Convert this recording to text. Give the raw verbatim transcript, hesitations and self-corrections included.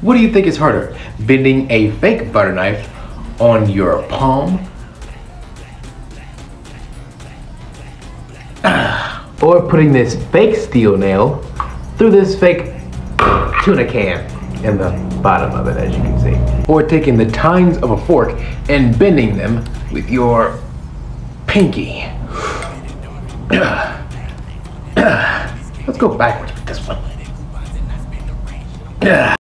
What do you think is harder? Bending a fake butter knife on your palm? Or putting this fake steel nail through this fake tuna can in the bottom of it, as you can see. Or taking the tines of a fork and bending them with your pinky. Let's go backwards with this one.